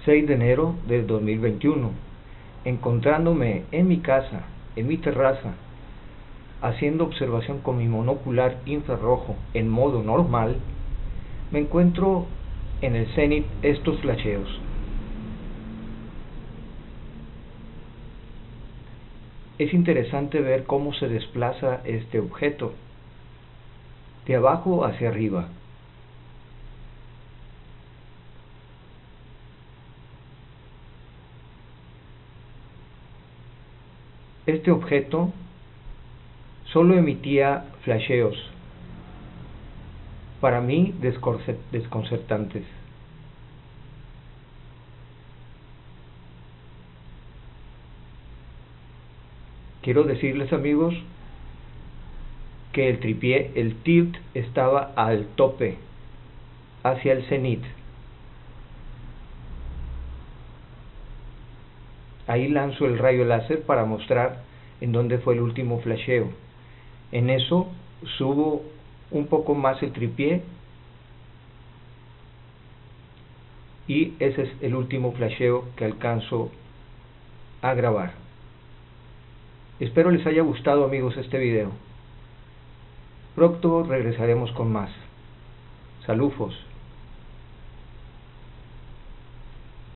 6 de enero del 2021, encontrándome en mi casa, en mi terraza, haciendo observación con mi monocular infrarrojo en modo normal, me encuentro en el cenit estos flasheos. Es interesante ver cómo se desplaza este objeto, de abajo hacia arriba. Este objeto solo emitía flasheos, para mí desconcertantes. Quiero decirles, amigos, que el tripié, el tilt, estaba al tope, hacia el cenit. Ahí lanzo el rayo láser para mostrar en dónde fue el último flasheo. En eso subo un poco más el tripié y ese es el último flasheo que alcanzo a grabar. Espero les haya gustado, amigos, este video. Pronto regresaremos con más. Salufos.